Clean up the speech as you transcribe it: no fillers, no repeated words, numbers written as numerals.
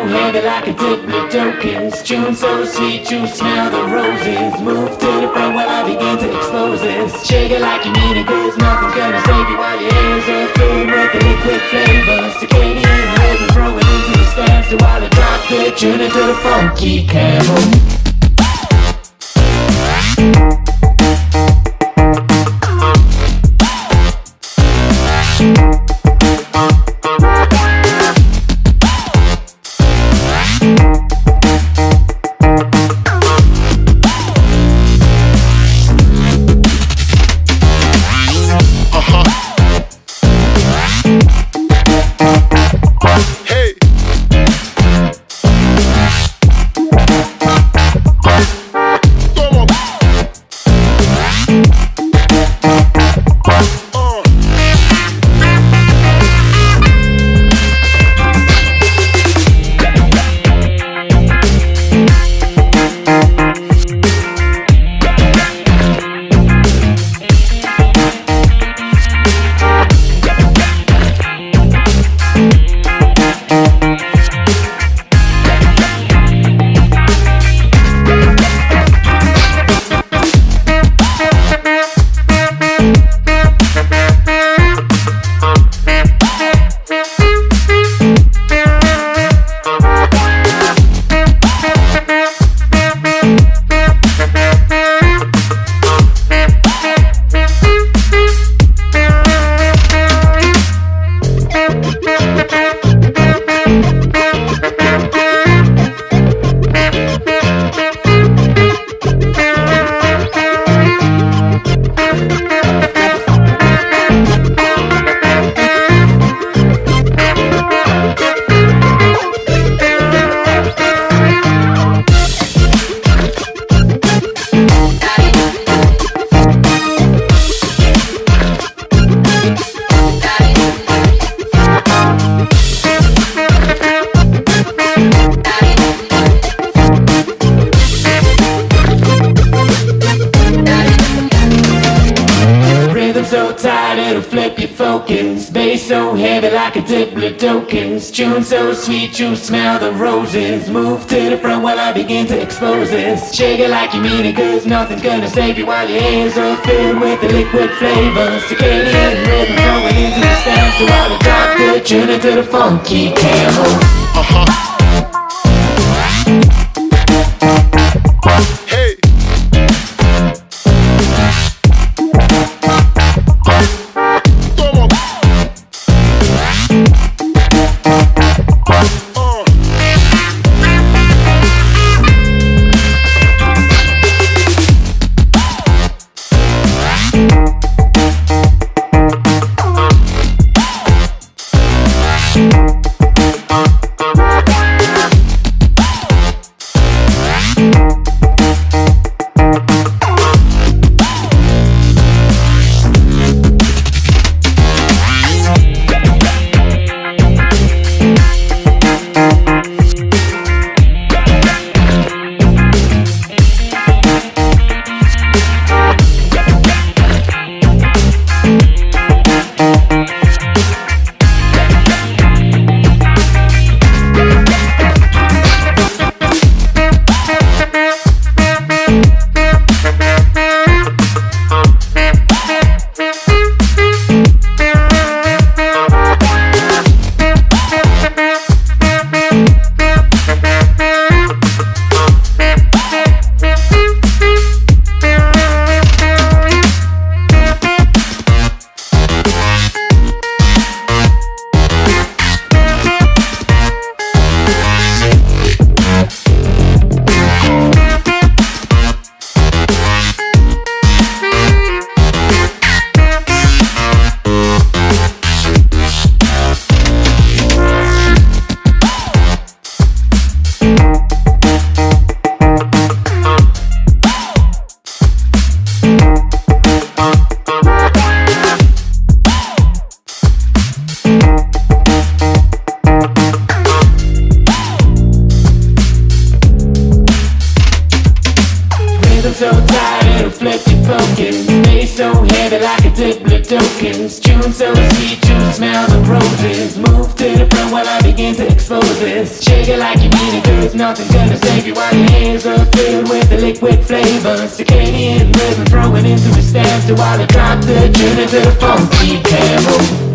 heavy like a diplomat tokens. Tune so sweet, you smell the roses. Move to the front while I begin to expose this. Shake it like you mean it, cause nothing's gonna save you while your hands are filled with the liquid flavor. Circadian rhythm throwing into the stance while I drop the tune into the funky camel. So tight it'll flip your focus. Bass so heavy like a diplomat tokens. Tune so sweet you smell the roses. Move to the front while I begin to expose this. Shake it like you mean it, cause nothing's gonna save you while your hands are filled with the liquid flavor. Circadian rhythm throwing into the stance while I drop the tune into the funky camel. So tired, it'll flip your focus. Stay so heavy like a diplomat tokens. Tune so sweet, you smell the roses. Move to the front while I begin to expose this. Shake it like you mean it, cause nothing's gonna save you while your hands are filled with the liquid flavor. Circadian rhythm throwing into a stanza while I drop the tune into the funky tempo.